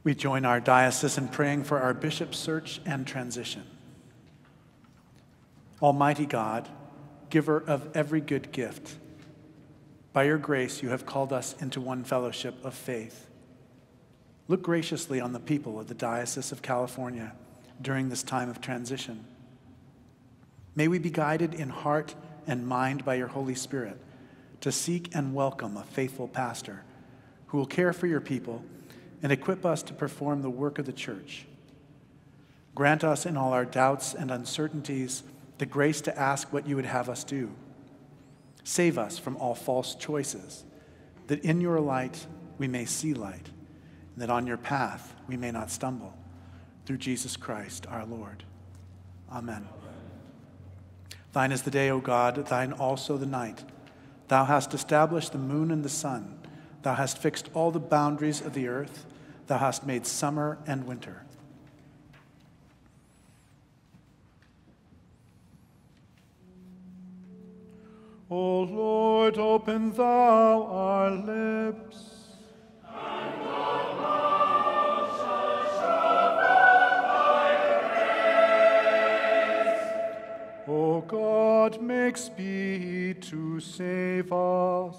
We join our diocese in praying for our bishop's search and transition. Almighty God, giver of every good gift, by your grace you have called us into one fellowship of faith. Look graciously on the people of the Diocese of California during this time of transition. May we be guided in heart and mind by your Holy Spirit to seek and welcome a faithful pastor who will care for your people and equip us to perform the work of the church. Grant us in all our doubts and uncertainties the grace to ask what you would have us do. Save us from all false choices, that in your light we may see light, and that on your path we may not stumble. Through Jesus Christ our Lord. Amen. Thine is the day, O God, thine also the night. Thou hast established the moon and the sun. Thou hast fixed all the boundaries of the earth. Thou hast made summer and winter. O Lord, open thou our lips. And our mouth shall show forth thy praise. O God, make speed to save us.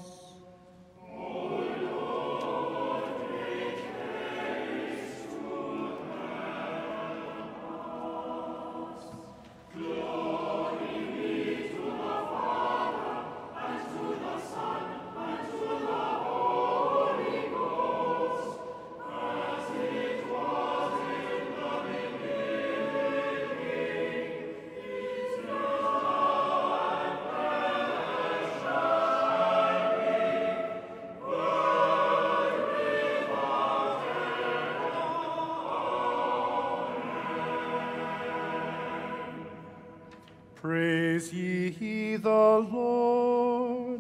Praise ye the Lord.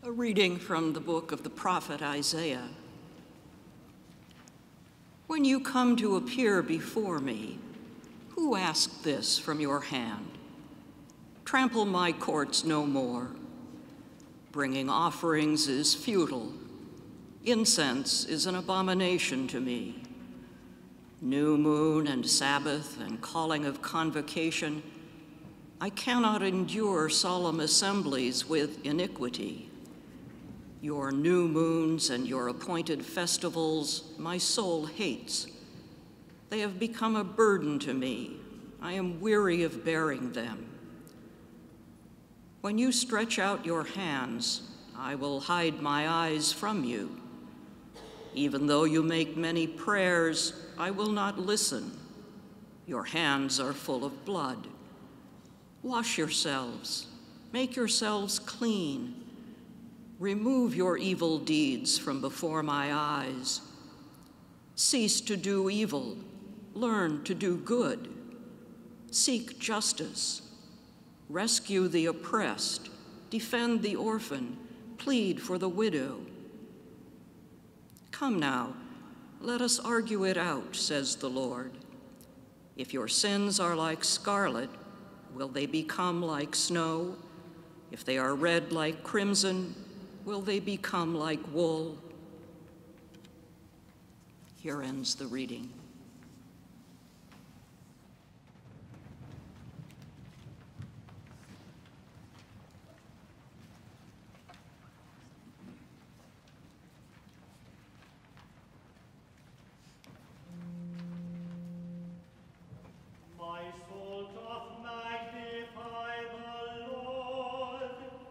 A reading from the book of the prophet Isaiah. When you come to appear before me, who asked this from your hand? Trample my courts no more. Bringing offerings is futile. Incense is an abomination to me. New moon and Sabbath and calling of convocation, I cannot endure solemn assemblies with iniquity. Your new moons and your appointed festivals my soul hates. They have become a burden to me. I am weary of bearing them. When you stretch out your hands, I will hide my eyes from you. Even though you make many prayers, I will not listen. Your hands are full of blood. Wash yourselves, make yourselves clean. Remove your evil deeds from before my eyes. Cease to do evil, learn to do good. Seek justice, rescue the oppressed, defend the orphan, plead for the widow. Come now, let us argue it out, says the Lord. If your sins are like scarlet, will they become like snow? If they are red like crimson, will they become like wool? Here ends the reading. My soul doth magnify the Lord,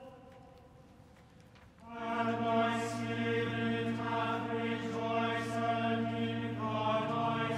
and my spirit hath rejoiced in God my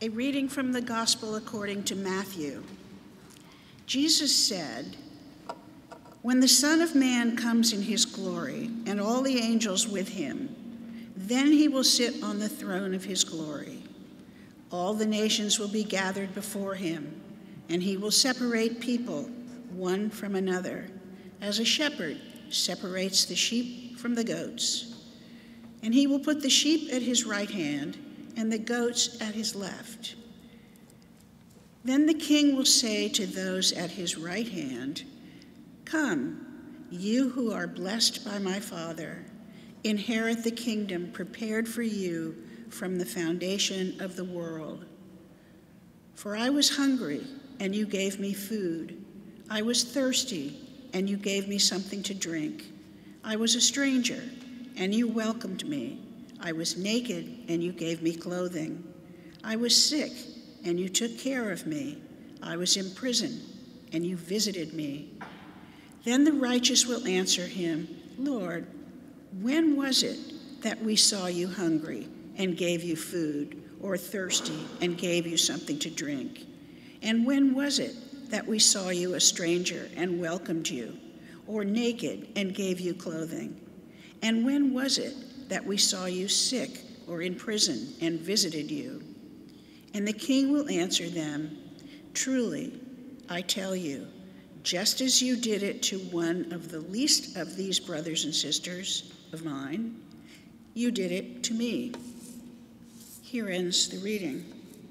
A reading from the Gospel according to Matthew. Jesus said, "When the Son of Man comes in his glory, and all the angels with him, then he will sit on the throne of his glory. All the nations will be gathered before him, and he will separate people one from another, as a shepherd separates the sheep from the goats. And he will put the sheep at his right hand, and the goats at his left. Then the king will say to those at his right hand, 'Come, you who are blessed by my Father, inherit the kingdom prepared for you from the foundation of the world. For I was hungry, and you gave me food. I was thirsty, and you gave me something to drink. I was a stranger, and you welcomed me. I was naked, and you gave me clothing. I was sick, and you took care of me. I was in prison, and you visited me.' Then the righteous will answer him, 'Lord, when was it that we saw you hungry and gave you food, or thirsty and gave you something to drink? And when was it that we saw you a stranger and welcomed you, or naked and gave you clothing? And when was it that we saw you sick or in prison and visited you?' And the king will answer them, 'Truly, I tell you, just as you did it to one of the least of these brothers and sisters of mine, you did it to me.'" Here ends the reading.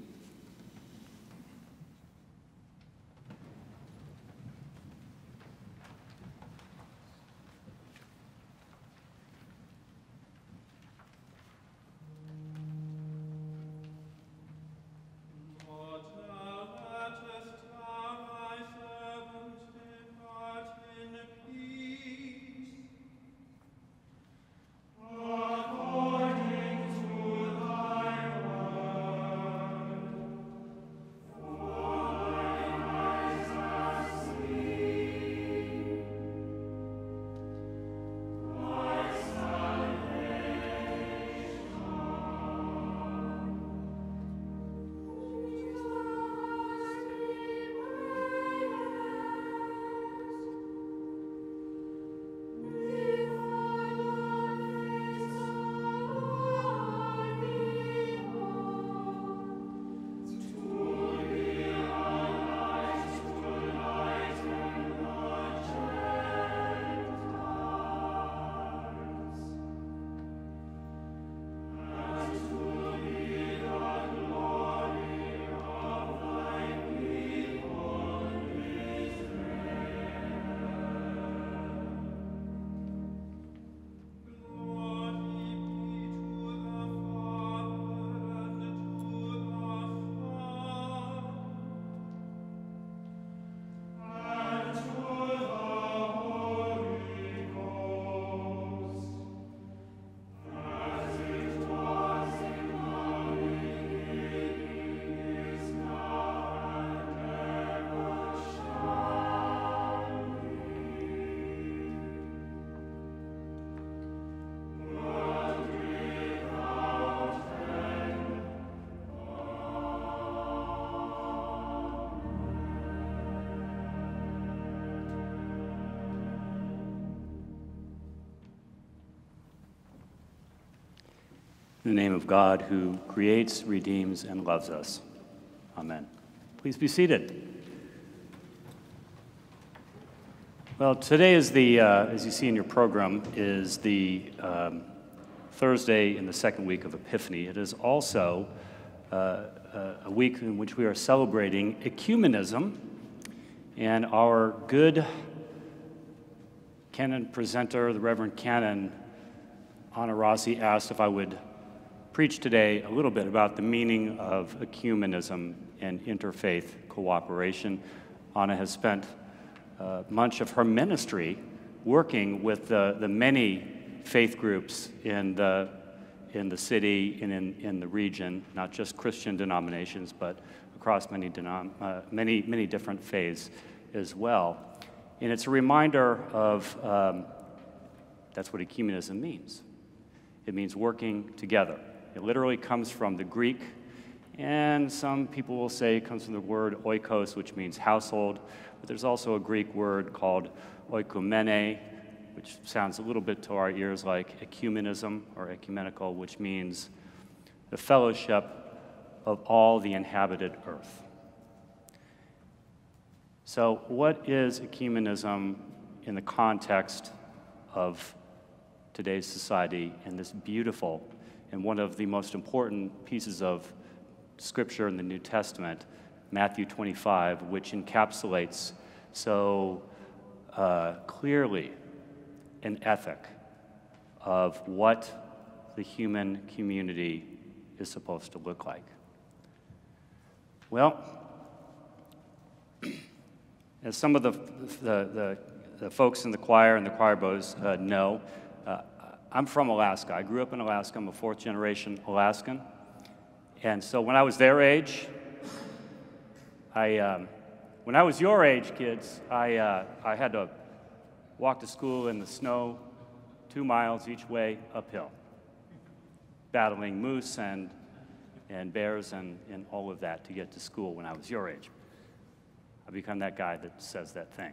In the name of God, who creates, redeems, and loves us. Amen. Please be seated. Well, today is the, as you see in your program, is the Thursday in the second week of Epiphany. It is also a week in which we are celebrating ecumenism, and our good canon presenter, the Reverend Canon Anna Rossi, asked if I would preach today a little bit about the meaning of ecumenism and interfaith cooperation. Anna has spent much of her ministry working with the many faith groups in the city and in the region, not just Christian denominations, but across many different faiths as well. And it's a reminder of that's what ecumenism means. It means working together. It literally comes from the Greek And some people will say it comes from the word oikos, which means household, but there's also a Greek word called oikumene, which sounds a little bit to our ears like ecumenism or ecumenical, which means the fellowship of all the inhabited earth. So what is ecumenism in the context of today's society and this beautiful and one of the most important pieces of Scripture in the New Testament, Matthew 25, which encapsulates so clearly an ethic of what the human community is supposed to look like? Well, as some of the folks in the choir and the choir boys know, I'm from Alaska. I grew up in Alaska. I'm a fourth-generation Alaskan. And so when I was their age, when I was your age, kids, I had to walk to school in the snow 2 miles each way uphill, battling moose and bears and all of that to get to school when I was your age. I've become that guy that says that thing.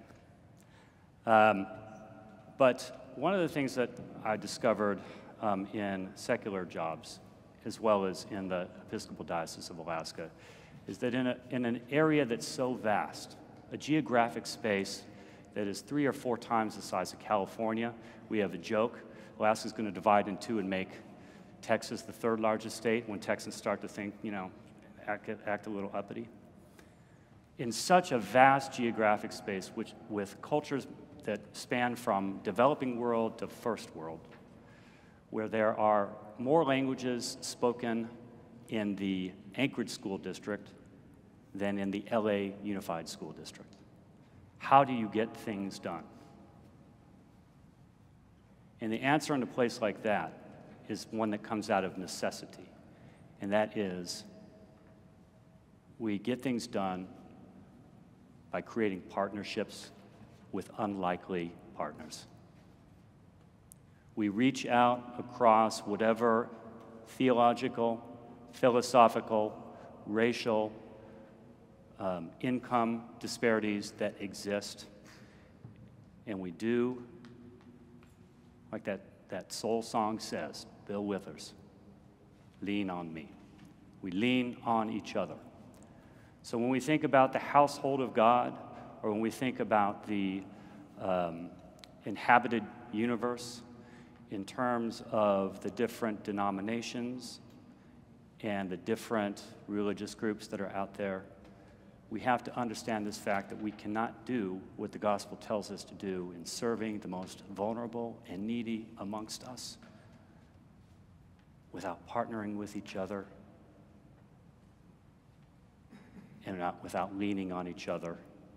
But one of the things that I discovered in secular jobs, as well as in the Episcopal Diocese of Alaska, is that in an area that's so vast, a geographic space that is 3 or 4 times the size of California, we have a joke. Alaska's going to divide in 2 and make Texas the 3rd largest state when Texans start to think, act a little uppity. In such a vast geographic space, with cultures that span from developing world to first world, where there are more languages spoken in the Anchorage School District than in the LA Unified School District. How do you get things done? And the answer in a place like that is one that comes out of necessity, and that is we get things done by creating partnerships with unlikely partners. We reach out across whatever theological, philosophical, racial, income disparities that exist, and we do, like that soul song says, Bill Withers, lean on me. We lean on each other. So when we think about the household of God, or when we think about the inhabited universe in terms of the different denominations and the different religious groups that are out there, we have to understand this fact that we cannot do what the gospel tells us to do in serving the most vulnerable and needy amongst us without partnering with each other and without leaning on each other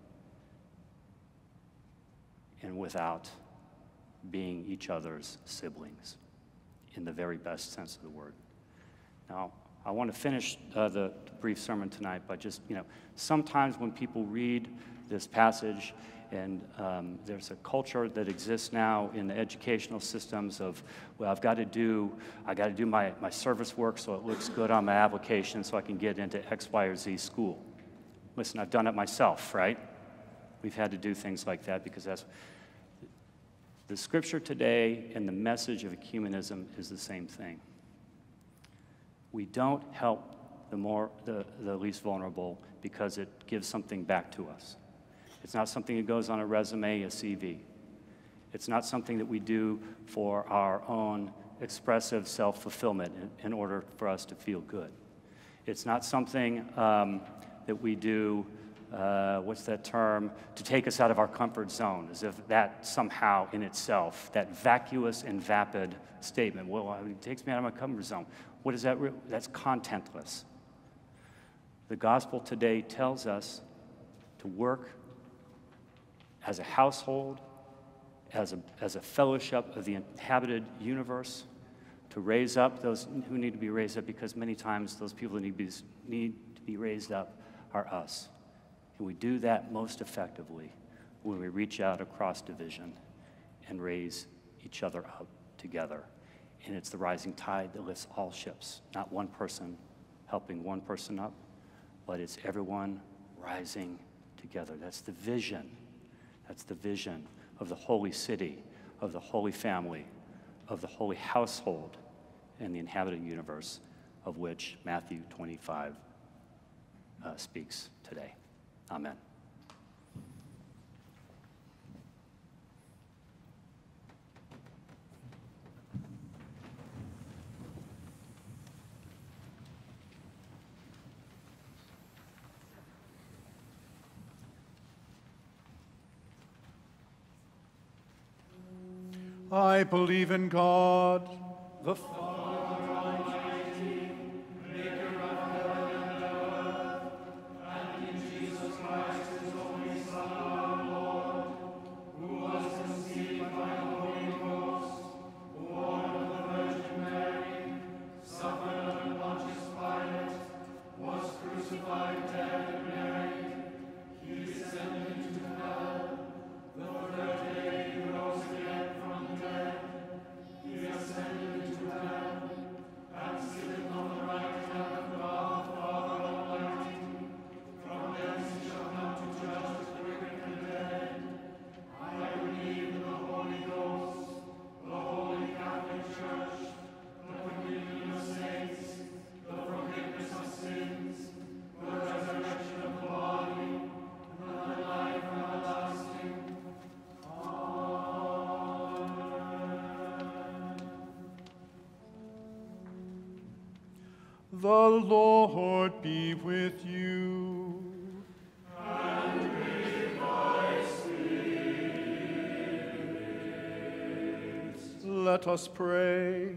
and without being each other's siblings in the very best sense of the word. Now, I want to finish the brief sermon tonight by just, sometimes when people read this passage, and there's a culture that exists now in the educational systems of, well, I got to do my service work so it looks good on my application so I can get into X, Y, or Z school. Listen, I've done it myself, right? We've had to do things like that because that's the scripture today, and the message of ecumenism is the same thing. We don't help the least vulnerable because it gives something back to us. It's not something that goes on a resume, a CV. It's not something that we do for our own expressive self-fulfillment in order for us to feel good. It's not something that we do, what's that term, to take us out of our comfort zone, as if that somehow in itself, that vacuous and vapid statement, well, it takes me out of my comfort zone. What is that? That's contentless. The gospel today tells us to work as a household, as a fellowship of the inhabited universe, to raise up those who need to be raised up, because many times those people who need to be raised up are us. And we do that most effectively when we reach out across division and raise each other up together. And it's the rising tide that lifts all ships, not one person helping one person up, but it's everyone rising together. That's the vision. That's the vision of the holy city, of the holy family, of the holy household, and the inhabited universe of which Matthew 25 speaks today. Amen. I believe in God, the Father Almighty, maker of heaven and earth, and in Jesus Christ, his only Son, our Lord, who was conceived by the Holy Ghost, born of the Virgin Mary, suffered under Pontius Pilate, was crucified, dead, and buried. He descended into hell. The third day he rose again from the dead. He ascended into heaven, and sitteth on the right hand of God the Father Almighty. From thence he shall come to judge the quick and the dead. I believe in the Holy Ghost, the Holy Catholic Church, the communion of saints, the forgiveness of sins, the resurrection of the body, and the life everlasting. The Lord be with you. And with thy spirit. Let us pray.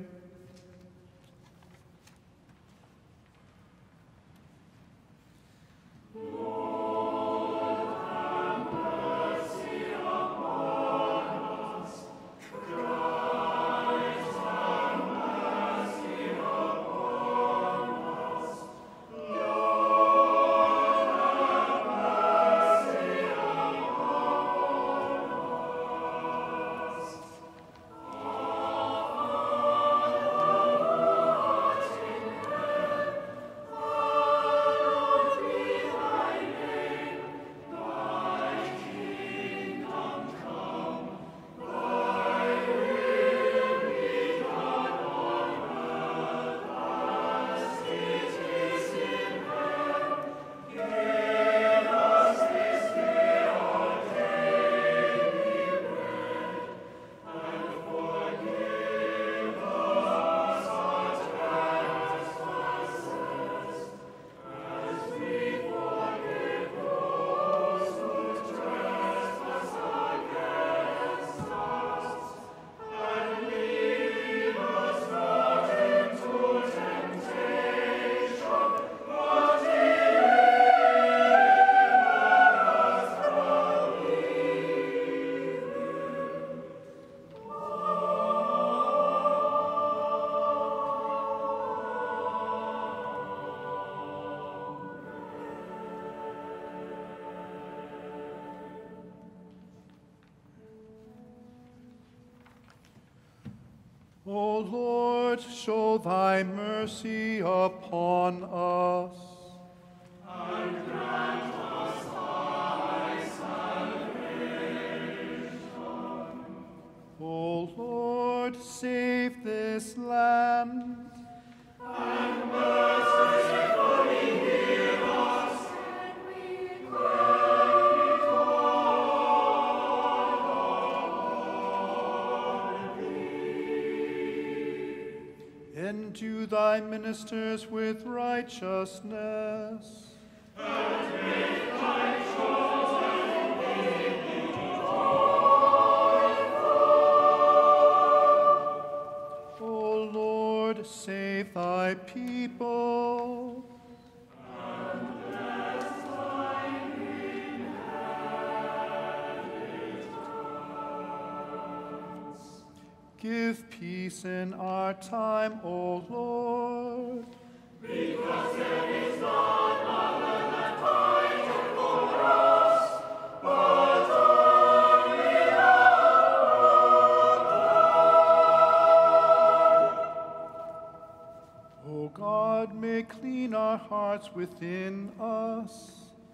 O Lord, show thy mercy upon us. And grant us thy salvation. O Lord, save this land. And mercifully hear us. And we endue thy ministers with righteousness. And make thy chosen people joyful. O Lord, save thy people. And bless thine inheritance. Give peace in our time, O Lord. Because there is none other that fighteth for us, but only our God. O God, may clean our hearts within us.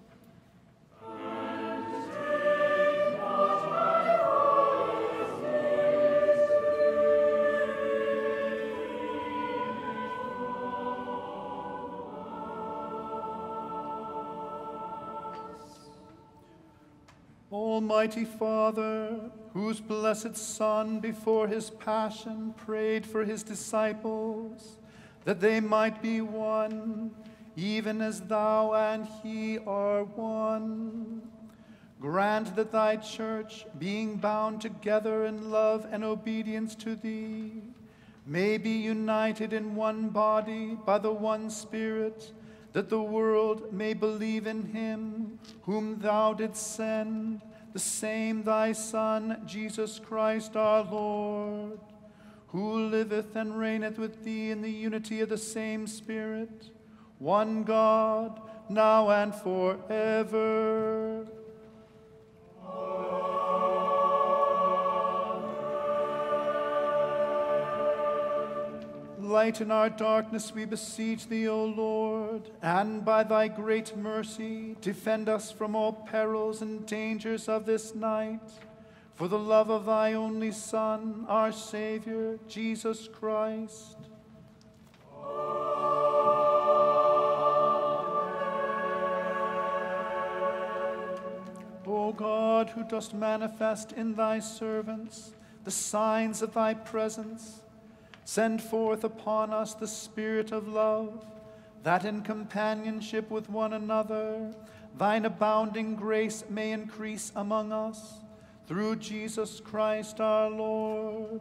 Almighty Father, whose blessed Son before his passion prayed for his disciples, that they might be one, even as thou and he are one. Grant that thy church, being bound together in love and obedience to thee, may be united in one body by the one Spirit, that the world may believe in him whom thou didst send, the same thy Son, Jesus Christ our Lord, who liveth and reigneth with thee in the unity of the same Spirit, one God, now and forever. Lighten our darkness, we beseech thee, O Lord, and by thy great mercy defend us from all perils and dangers of this night, for the love of thy only Son, our Savior, Jesus Christ. O God, who dost manifest in thy servants the signs of thy presence, send forth upon us the Spirit of love, that in companionship with one another thine abounding grace may increase among us, through Jesus Christ our Lord.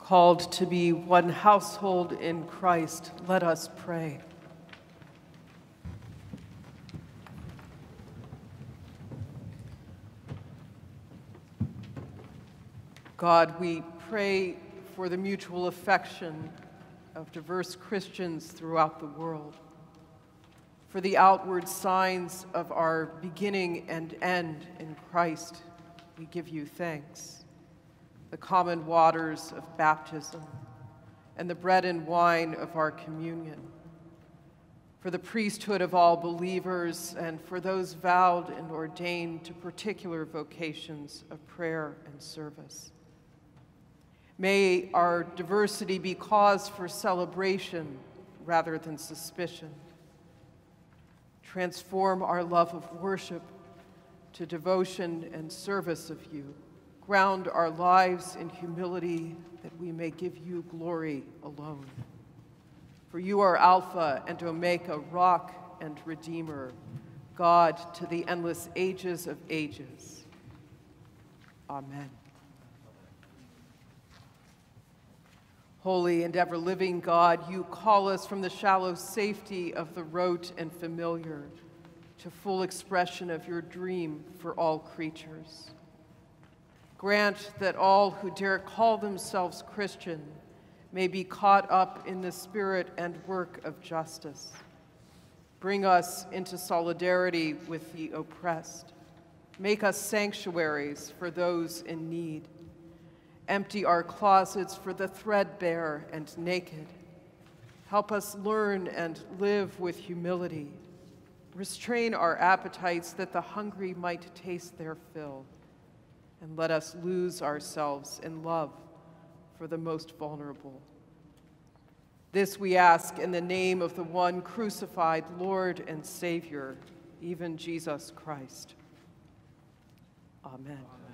Called to be one household in Christ, let us pray. God, we pray for the mutual affection of diverse Christians throughout the world, for the outward signs of our beginning and end in Christ. We give you thanks. The common waters of baptism and the bread and wine of our communion, for the priesthood of all believers and for those vowed and ordained to particular vocations of prayer and service. May our diversity be cause for celebration rather than suspicion. Transform our love of worship to devotion and service of you. Ground our lives in humility that we may give you glory alone. For you are Alpha and Omega, Rock and Redeemer, God to the endless ages of ages. Amen. Holy and ever-living God, you call us from the shallow safety of the rote and familiar to full expression of your dream for all creatures. Grant that all who dare call themselves Christian may be caught up in the spirit and work of justice. Bring us into solidarity with the oppressed. Make us sanctuaries for those in need. Empty our closets for the threadbare and naked. Help us learn and live with humility. Restrain our appetites that the hungry might taste their fill. And let us lose ourselves in love for the most vulnerable. This we ask in the name of the one crucified Lord and Savior, even Jesus Christ. Amen.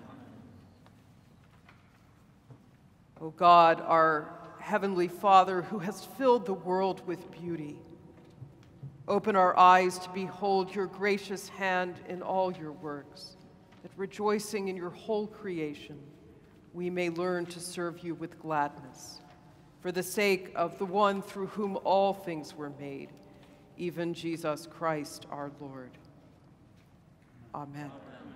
O God, our Heavenly Father, who has filled the world with beauty, open our eyes to behold your gracious hand in all your works, that rejoicing in your whole creation, we may learn to serve you with gladness, for the sake of the one through whom all things were made, even Jesus Christ our Lord. Amen.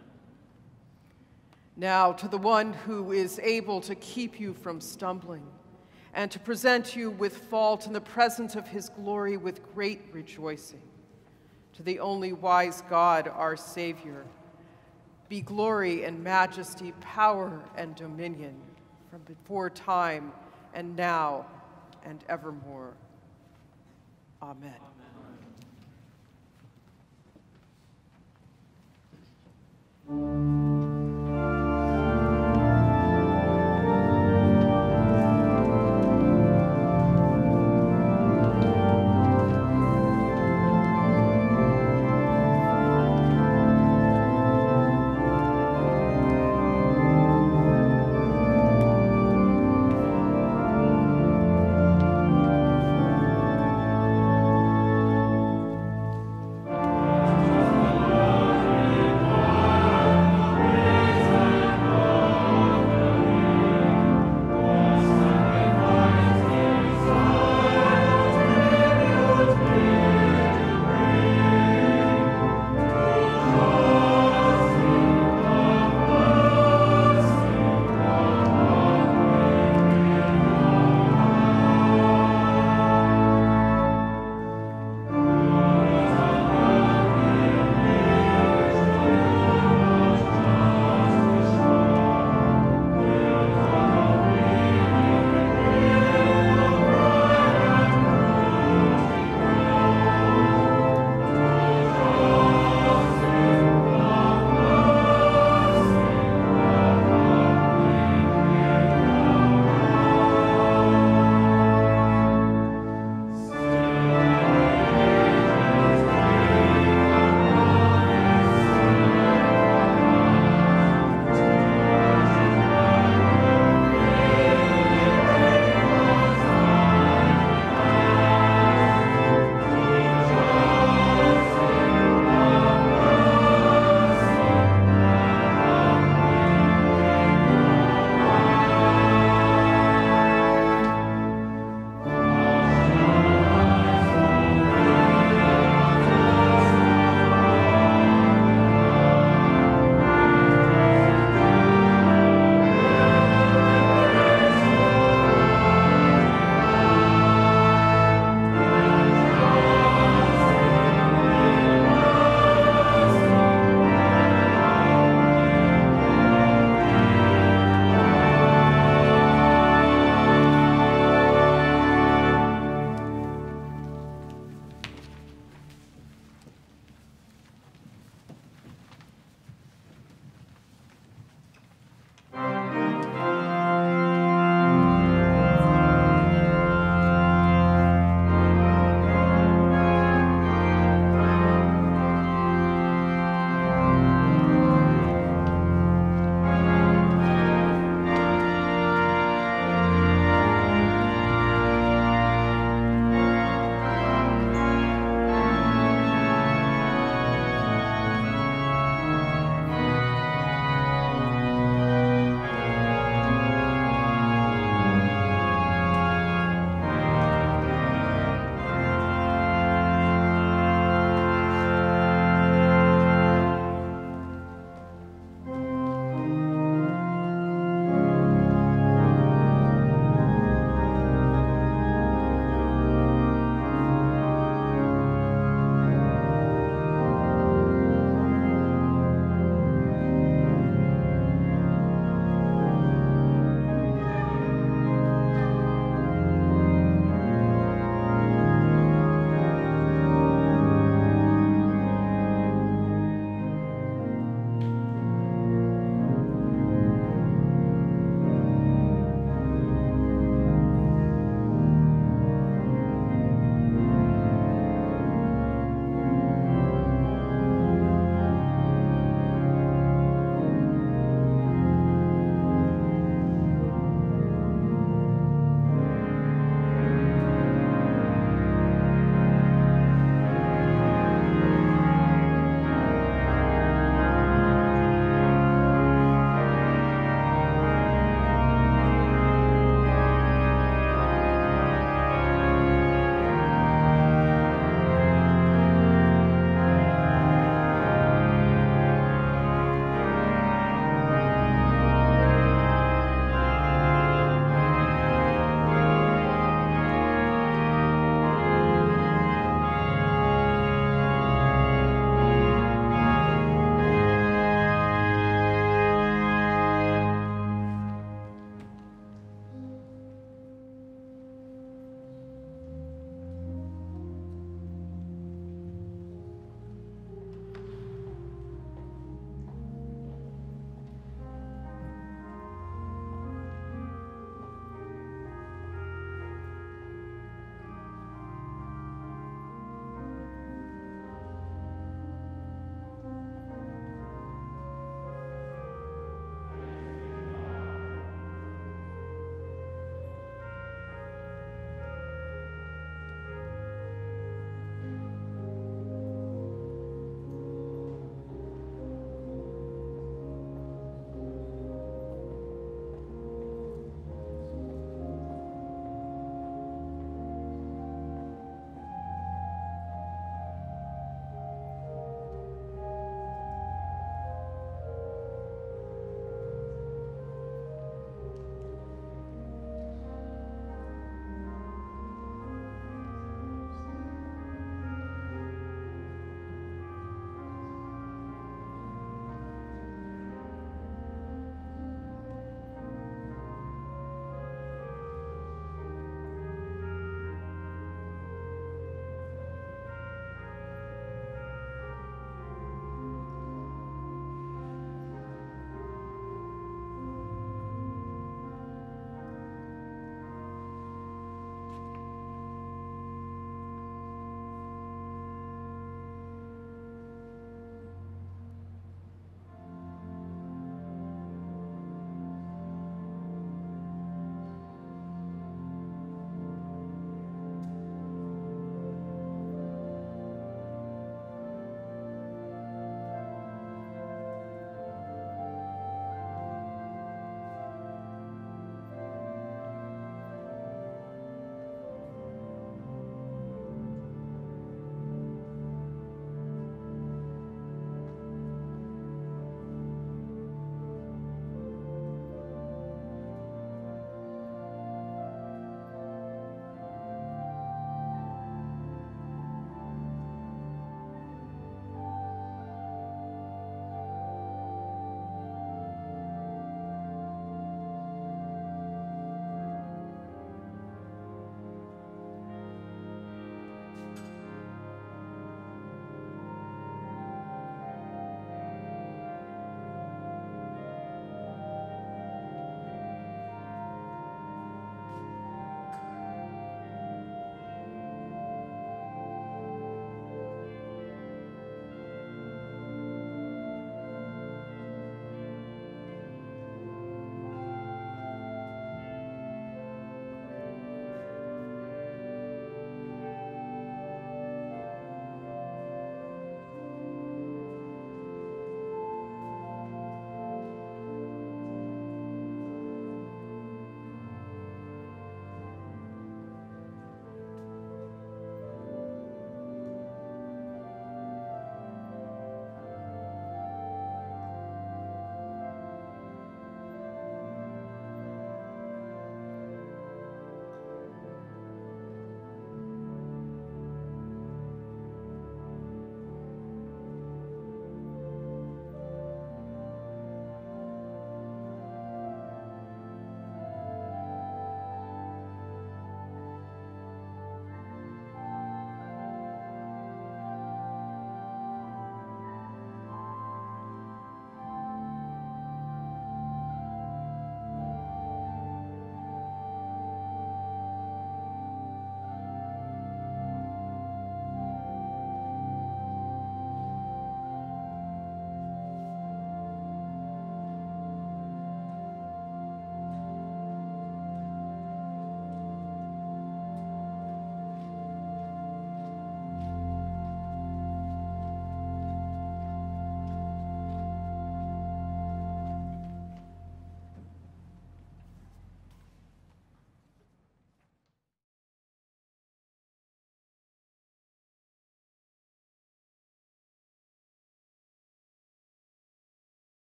Now, to the one who is able to keep you from stumbling and to present you with fault in the presence of his glory with great rejoicing, to the only wise God, our Savior, be glory and majesty, power and dominion from before time and now and evermore. Amen.